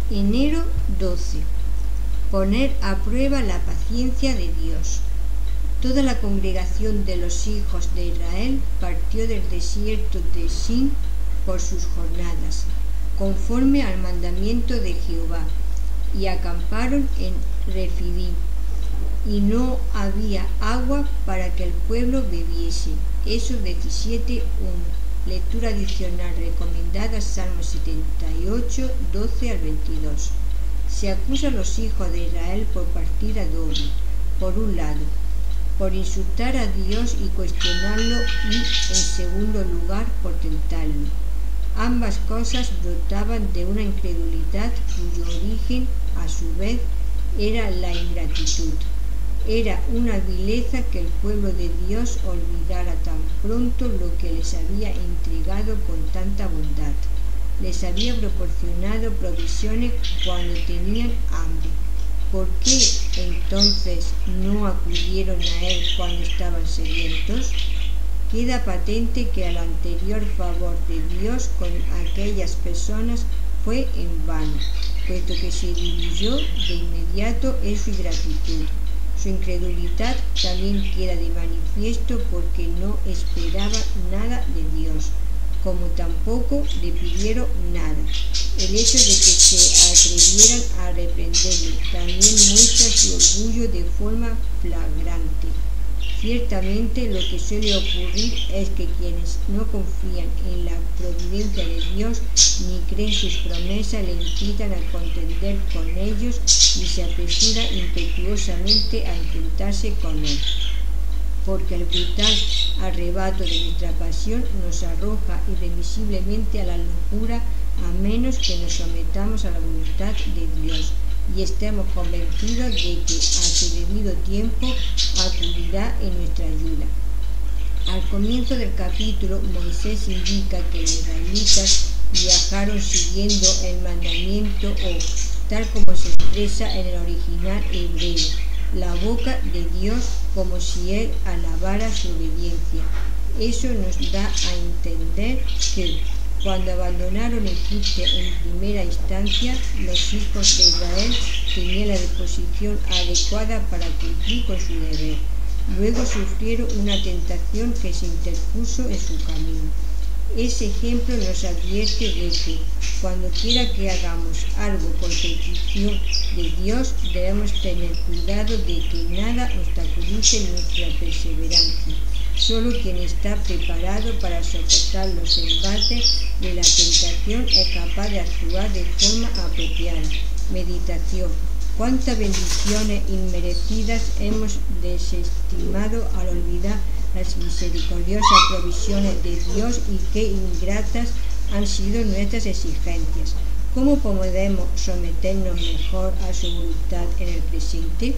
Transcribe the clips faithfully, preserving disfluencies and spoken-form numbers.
Enero doce. Poner a prueba la paciencia de Dios. Toda la congregación de los hijos de Israel partió del desierto de Sin por sus jornadas, conforme al mandamiento de Jehová, y acamparon en Refidim, y no había agua para que el pueblo bebiese. Éxodo diecisiete, uno. Lectura adicional recomendada, Salmo setenta y ocho, doce al veintidós. Se acusa a los hijos de Israel por partida doble. Por un lado, por insultar a Dios y cuestionarlo, y en segundo lugar, por tentarlo. Ambas cosas brotaban de una incredulidad cuyo origen, a su vez, era la ingratitud. Era una vileza que el pueblo de Dios olvidara tan pronto lo que les había entregado con tanta bondad. Les había proporcionado provisiones cuando tenían hambre. ¿Por qué entonces no acudieron a él cuando estaban sedientos? Queda patente que el anterior favor de Dios con aquellas personas fue en vano, puesto que se diluyó de inmediato en su ingratitud. Su incredulidad también queda de manifiesto porque no esperaba nada de Dios, como tampoco le pidieron nada. El hecho de que se atrevieran a reprenderle también muestra su orgullo de forma flagrante. Ciertamente lo que suele ocurrir es que quienes no confían en la providencia de Dios ni creen sus promesas le incitan a contender con ellos y se apresura impetuosamente a enfrentarse con él. Porque el brutal arrebato de nuestra pasión nos arroja irremisiblemente a la locura a menos que nos sometamos a la voluntad de Dios y estemos convencidos de que a su debido tiempo acudirá en nuestra ayuda. Al comienzo del capítulo, Moisés indica que los israelitas viajaron siguiendo el mandamiento o, tal como se expresa en el original hebreo, la boca de Dios, como si él alabara su obediencia. Eso nos da a entender que cuando abandonaron Egipto en primera instancia, los hijos de Israel tenían la disposición adecuada para cumplir con su deber. Luego sufrieron una tentación que se interpuso en su camino. Ese ejemplo nos advierte de que, cuando quiera que hagamos algo por petición de Dios, debemos tener cuidado de que nada obstaculice nuestra perseverancia. Solo quien está preparado para soportar los embates de la tentación es capaz de actuar de forma apropiada. Meditación. ¿Cuántas bendiciones inmerecidas hemos desestimado al olvidar las misericordiosas provisiones de Dios y qué ingratas han sido nuestras exigencias? ¿Cómo podemos someternos mejor a su voluntad en el presente?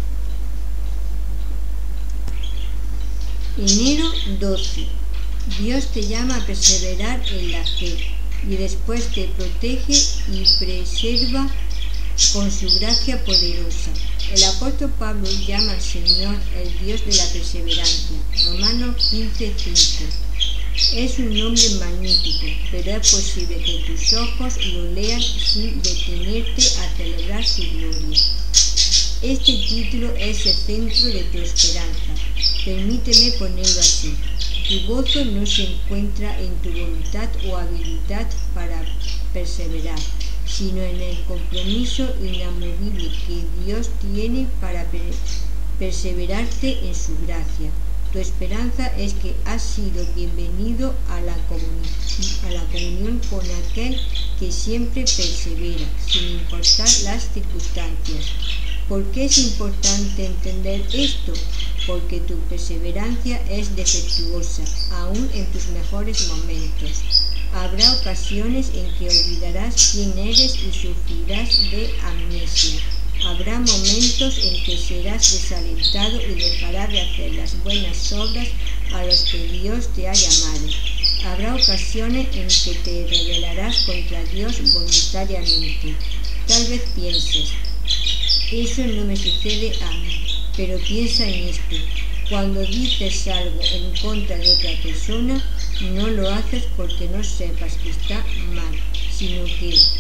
Enero doce. Dios te llama a perseverar en la fe y después te protege y preserva con su gracia poderosa. El apóstol Pablo llama al Señor el Dios de la perseverancia. Romanos quince, cinco. Es un nombre magnífico, pero es posible que tus ojos lo lean sin detenerte a celebrar su gloria. Este título es el centro de tu esperanza. Permíteme ponerlo así. Tu gozo no se encuentra en tu voluntad o habilidad para perseverar, sino en el compromiso inamovible que Dios tiene para perseverarte en su gracia. Tu esperanza es que has sido bienvenido a la, a la comunión con aquel que siempre persevera, sin importar las circunstancias. ¿Por qué es importante entender esto? Porque tu perseverancia es defectuosa, aún en tus mejores momentos. Habrá ocasiones en que olvidarás quién eres y sufrirás de amnesia. Habrá momentos en que serás desalentado y dejarás de hacer las buenas obras a las que Dios te ha llamado. Habrá ocasiones en que te rebelarás contra Dios voluntariamente. Tal vez pienses, eso no me sucede a mí, pero piensa en esto. Cuando dices algo en contra de otra persona, no lo haces porque no sepas que está mal, sino que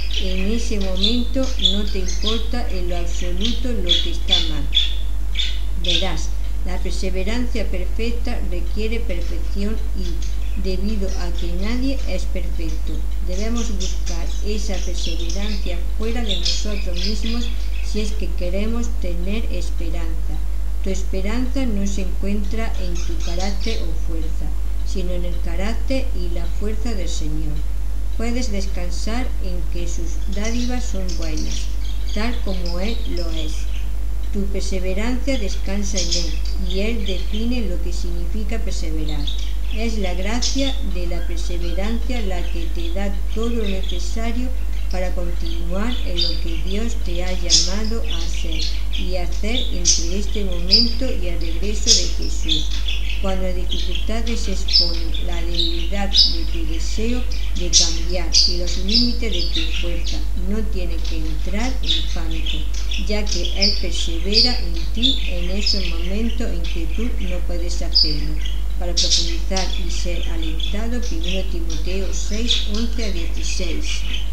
en ese momento no te importa en lo absoluto lo que está mal. Verás, la perseverancia perfecta requiere perfección y, debido a que nadie es perfecto, debemos buscar esa perseverancia fuera de nosotros mismos si es que queremos tener esperanza. Tu esperanza no se encuentra en tu carácter o fuerza, sino en el carácter y la fuerza del Señor. Puedes descansar en que sus dádivas son buenas, tal como Él lo es. Tu perseverancia descansa en Él, y Él define lo que significa perseverar. Es la gracia de la perseverancia la que te da todo lo necesario para continuar en lo que Dios te ha llamado a hacer y hacer entre este momento y el regreso de Jesús. Cuando las dificultades exponen la debilidad de tu deseo de cambiar y los límites de tu fuerza, no tienes que entrar en pánico, ya que Él persevera en ti en esos momentos en que tú no puedes hacerlo. Para profundizar y ser alentado, primero Timoteo seis, once a dieciséis.